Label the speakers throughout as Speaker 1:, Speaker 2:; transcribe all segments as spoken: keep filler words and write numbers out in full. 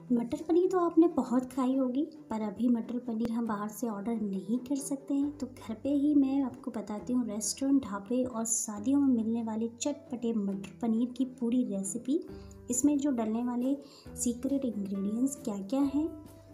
Speaker 1: मटर पनीर तो आपने बहुत खाई होगी, पर अभी मटर पनीर हम बाहर से ऑर्डर नहीं कर सकते हैं, तो घर पे ही मैं आपको बताती हूँ रेस्टोरेंट, ढाबे और शादियों में मिलने वाले चटपटे मटर पनीर की पूरी रेसिपी। इसमें जो डलने वाले सीक्रेट इंग्रेडिएंट्स क्या क्या हैं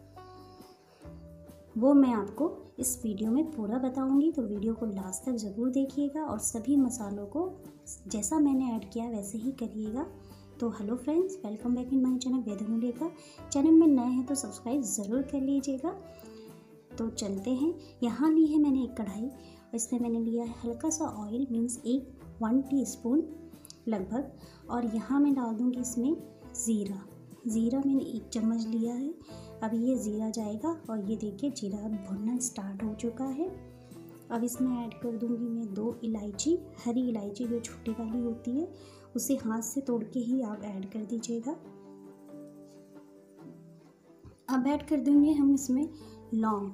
Speaker 1: वो मैं आपको इस वीडियो में पूरा बताऊंगी, तो वीडियो को लास्ट तक ज़रूर देखिएगा और सभी मसालों को जैसा मैंने ऐड किया वैसे ही करिएगा। तो hello friends, welcome back in my channel Ved Anulekha. Channel में नए हैं तो सब्सक्राइब ज़रूर कर लीजिएगा। तो चलते हैं। यहाँ ली है मैंने एक कढ़ाई और इसमें मैंने लिया है हल्का सा ऑयल, मीन्स एक वन टीस्पून लगभग, और यहाँ मैं डाल दूँगी इसमें ज़ीरा। ज़ीरा मैंने एक चम्मच लिया है। अब ये ज़ीरा जाएगा और ये देखिए जीरा भुनना स्टार्ट हो चुका है। अब इसमें ऐड कर दूंगी मैं दो इलायची, हरी इलायची जो छोटी वाली होती है, उसे हाथ से तोड़ के ही आप ऐड कर दीजिएगा। अब ऐड कर देंगे हम इसमें लौंग।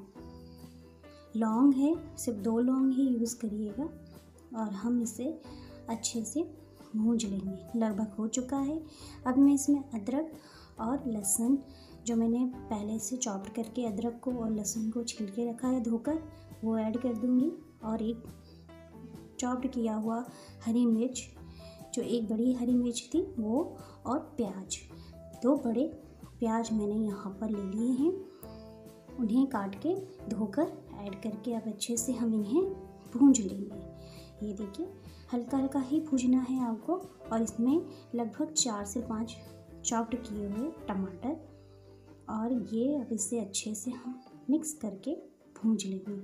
Speaker 1: लौंग है, सिर्फ दो लौंग ही यूज़ करिएगा और हम इसे अच्छे से भूंज लेंगे। लगभग हो चुका है। अब मैं इसमें अदरक और लहसुन, जो मैंने पहले से चॉप करके अदरक को और लहसुन को छील के रखा है धोकर, वो ऐड कर दूंगी, और एक चॉप्ड किया हुआ हरी मिर्च, जो एक बड़ी हरी मिर्च थी वो, और प्याज, दो बड़े प्याज मैंने यहाँ पर ले लिए हैं। उन्हें काट के धोकर ऐड करके अब अच्छे से हम इन्हें भूंज लेंगे। ये देखिए हल्का हल्का ही भूंजना है आपको, और इसमें लगभग चार से पाँच चॉप्ड किए हुए टमाटर, और ये अब इसे अच्छे से हम मिक्स करके भूंज लेंगे।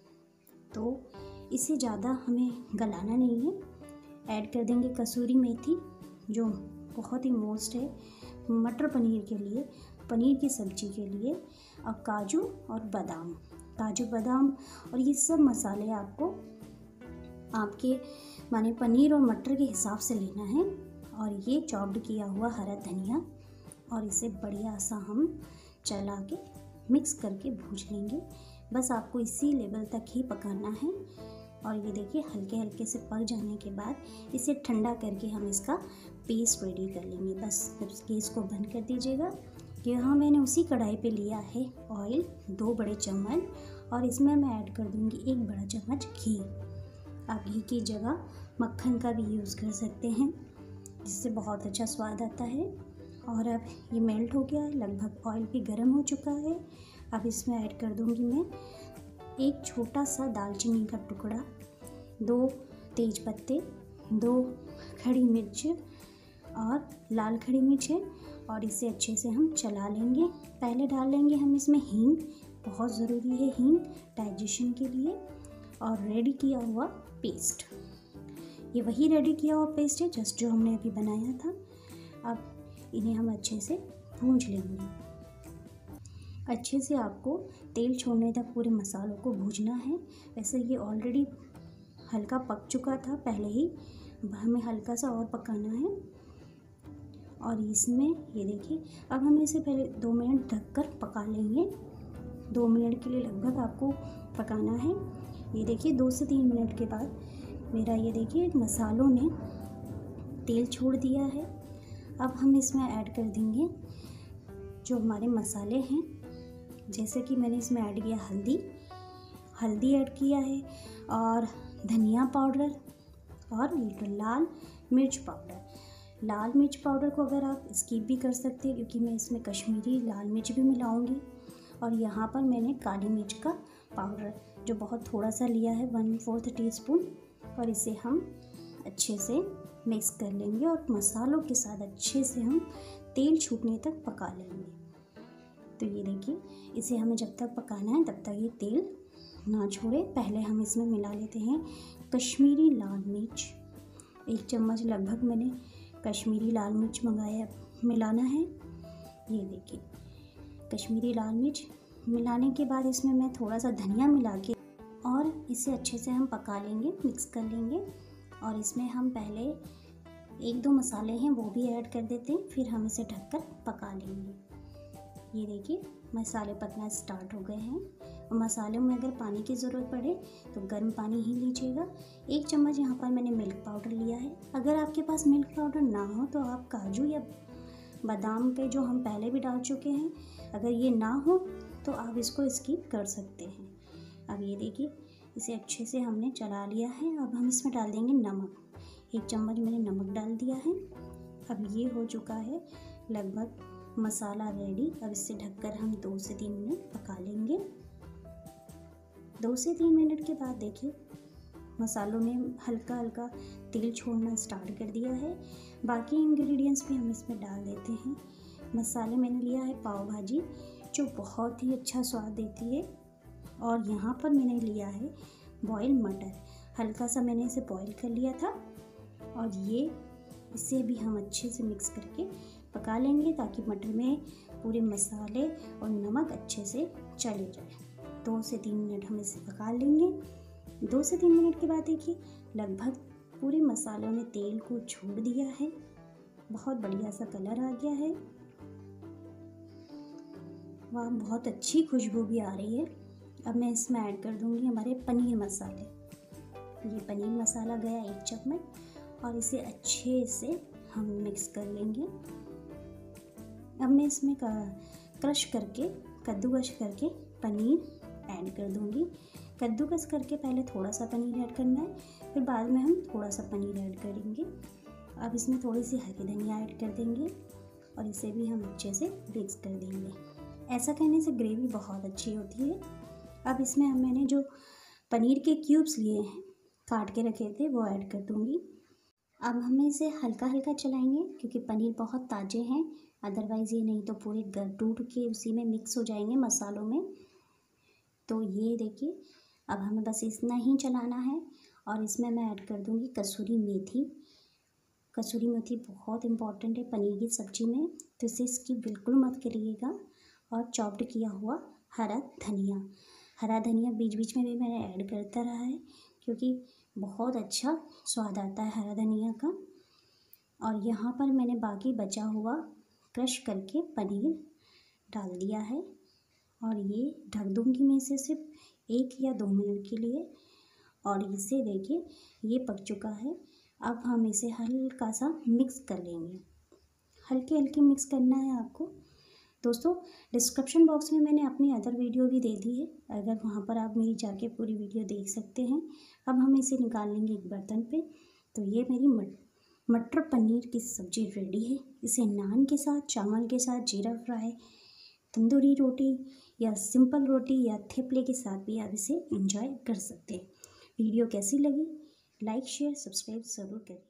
Speaker 1: तो इसे ज़्यादा हमें गलाना नहीं है। ऐड कर देंगे कसूरी मेथी, जो बहुत ही मोस्ट है मटर पनीर के लिए, पनीर की सब्ज़ी के लिए। अब काजू और बादाम, काजू बादाम और ये सब मसाले आपको आपके माने पनीर और मटर के हिसाब से लेना है। और ये चॉप्ड किया हुआ हरा धनिया, और इसे बढ़िया सा हम चला के मिक्स करके भून लेंगे। बस आपको इसी लेवल तक ही पकाना है। और ये देखिए हल्के हल्के से पक जाने के बाद इसे ठंडा करके हम इसका पेस्ट रेडी कर लेंगे। बस गैस को बंद कर दीजिएगा। यहाँ मैंने उसी कढ़ाई पे लिया है ऑयल, दो बड़े चम्मच, और इसमें मैं ऐड कर दूँगी एक बड़ा चम्मच घी। आप घी की जगह मक्खन का भी यूज़ कर सकते हैं, जिससे बहुत अच्छा स्वाद आता है। और अब ये मेल्ट हो गया है, लगभग ऑयल भी गर्म हो चुका है। अब इसमें ऐड कर दूंगी मैं एक छोटा सा दालचीनी का टुकड़ा, दो तेज पत्ते, दो खड़ी मिर्च और लाल खड़ी मिर्च है, और इसे अच्छे से हम चला लेंगे। पहले डाल लेंगे हम इसमें हींग, बहुत ज़रूरी है हींग डाइजेशन के लिए। और रेडी किया हुआ पेस्ट, ये वही रेडी किया हुआ पेस्ट है जस्ट जो हमने अभी बनाया था। अब इन्हें हम अच्छे से भूंज लेंगे। अच्छे से आपको तेल छोड़ने तक पूरे मसालों को भूंजना है। वैसे ये ऑलरेडी हल्का पक चुका था पहले ही, हमें हल्का सा और पकाना है। और इसमें ये देखिए अब हम इसे पहले दो मिनट ढककर पका लेंगे। दो मिनट के लिए लगभग आपको पकाना है। ये देखिए दो से तीन मिनट के बाद मेरा ये देखिए मसालों ने तेल छोड़ दिया है। अब हम इसमें ऐड कर देंगे जो हमारे मसाले हैं, जैसे कि मैंने इसमें ऐड किया हल्दी हल्दी ऐड किया है, और धनिया पाउडर, और लाल मिर्च पाउडर। लाल मिर्च पाउडर को अगर आप स्किप भी कर सकते हैं, क्योंकि मैं इसमें कश्मीरी लाल मिर्च भी मिलाऊंगी। और यहाँ पर मैंने काली मिर्च का पाउडर जो बहुत थोड़ा सा लिया है, वन फोर्थ टी स्पून, और इसे हम अच्छे से मिक्स कर लेंगे और मसालों के साथ अच्छे से हम तेल छूटने तक पका लेंगे। तो ये देखिए इसे हमें जब तक पकाना है तब तक ये तेल ना छोड़े। पहले हम इसमें मिला लेते हैं कश्मीरी लाल मिर्च, एक चम्मच लगभग मैंने कश्मीरी लाल मिर्च मंगाया मिलाना है। ये देखिए कश्मीरी लाल मिर्च मिलाने के बाद इसमें मैं थोड़ा सा धनिया मिला के और इसे अच्छे से हम पका लेंगे, मिक्स कर लेंगे। और इसमें हम पहले एक दो मसाले हैं वो भी ऐड कर देते हैं, फिर हम इसे ढककर पका लेंगे। ये देखिए मसाले पकना स्टार्ट हो गए हैं। और मसालों में अगर पानी की ज़रूरत पड़े तो गर्म पानी ही लीजिएगा। एक चम्मच यहाँ पर मैंने मिल्क पाउडर लिया है। अगर आपके पास मिल्क पाउडर ना हो तो आप काजू या बादाम के जो हम पहले भी डाल चुके हैं, अगर ये ना हो तो आप इसको स्किप कर सकते हैं। अब ये देखिए इसे अच्छे से हमने चला लिया है। अब हम इसमें डाल देंगे नमक, एक चम्मच मैंने नमक डाल दिया है। अब ये हो चुका है लगभग मसाला रेडी। अब इससे ढककर हम दो से तीन मिनट पका लेंगे। दो से तीन मिनट के बाद देखिए मसालों ने हल्का हल्का तेल छोड़ना स्टार्ट कर दिया है। बाकी इंग्रेडिएंट्स भी हम इसमें डाल देते हैं। मसाले मैंने लिया है पाव भाजी, जो बहुत ही अच्छा स्वाद देती है। और यहाँ पर मैंने लिया है बॉयल मटर, हल्का सा मैंने इसे बॉयल कर लिया था। और ये इसे भी हम अच्छे से मिक्स करके पका लेंगे ताकि मटर में पूरे मसाले और नमक अच्छे से चले जाए। दो से तीन मिनट हम इसे पका लेंगे। दो से तीन मिनट के बाद देखिए लगभग पूरे मसालों ने तेल को छोड़ दिया है। बहुत बढ़िया सा कलर आ गया है, वह बहुत अच्छी खुशबू भी आ रही है। अब मैं इसमें ऐड कर दूंगी हमारे पनीर मसाले। ये पनीर मसाला गया एक चम्मच और इसे अच्छे से हम मिक्स कर लेंगे। अब मैं इसमें क्रश करके कद्दूकस करके पनीर ऐड कर दूंगी। कद्दूकस करके पहले थोड़ा सा पनीर ऐड करना है, फिर बाद में हम थोड़ा सा पनीर ऐड करेंगे। अब इसमें थोड़ी सी हरी धनिया ऐड कर देंगे और इसे भी हम अच्छे से मिक्स कर देंगे। ऐसा करने से ग्रेवी बहुत अच्छी होती है। अब इसमें हम मैंने जो पनीर के क्यूब्स लिए हैं काट के रखे थे वो ऐड कर दूंगी। अब हमें इसे हल्का हल्का चलाएंगे क्योंकि पनीर बहुत ताज़े हैं, अदरवाइज़ ये नहीं तो पूरे टूट के उसी में मिक्स हो जाएंगे मसालों में। तो ये देखिए अब हमें बस इतना ही चलाना है। और इसमें मैं ऐड कर दूंगी कसूरी मेथी। कसूरी मेथी बहुत इम्पॉर्टेंट है पनीर की सब्ज़ी में, तो इसे इसकी बिल्कुल मत करिएगा। और चॉप्ड किया हुआ हरा धनिया, हरा धनिया बीच बीच में भी मैंने ऐड करता रहा है क्योंकि बहुत अच्छा स्वाद आता है हरा धनिया का। और यहाँ पर मैंने बाकी बचा हुआ क्रश करके पनीर डाल दिया है और ये ढक दूँगी मैं इसे सिर्फ एक या दो मिनट के लिए। और इसे देखिए ये पक चुका है। अब हम इसे हल्का सा मिक्स कर लेंगे, हल्के हल्के मिक्स करना है आपको। दोस्तों डिस्क्रिप्शन बॉक्स में मैंने अपनी अदर वीडियो भी दे दी है, अगर वहाँ पर आप मेरी जाके पूरी वीडियो देख सकते हैं। अब हम इसे निकाल लेंगे एक बर्तन पे। तो ये मेरी मट मटर पनीर की सब्ज़ी रेडी है। इसे नान के साथ, चावल के साथ, जीरा फ्राई, तंदूरी रोटी या सिंपल रोटी या थेपले के साथ भी आप इसे एंजॉय कर सकते हैं। वीडियो कैसी लगी? लाइक शेयर सब्सक्राइब ज़रूर करें।